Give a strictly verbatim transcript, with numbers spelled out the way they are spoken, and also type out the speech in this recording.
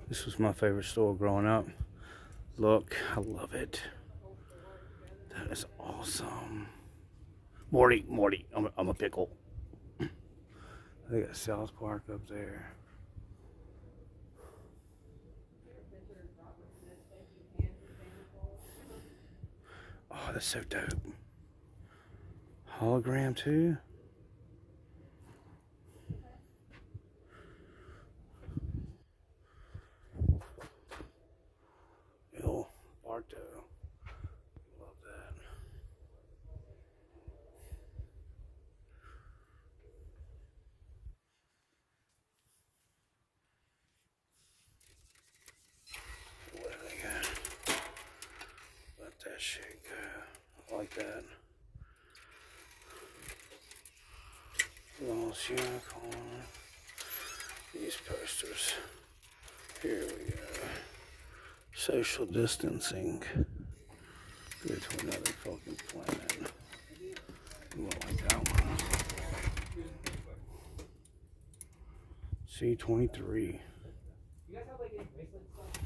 This was my favorite store growing up. Look, I love it. That is awesome. Morty, Morty, I'm a, I'm a pickle. They got South Park up there. Oh, that's so dope. Hologram too? Yo, Barto. Love that. What do they got? Let that shit go. I like that. Lost Unicorn. These posters. Here we go. Social distancing. Go to another fucking planet. You won't like that one. C twenty-three. You guys have like any bracelets?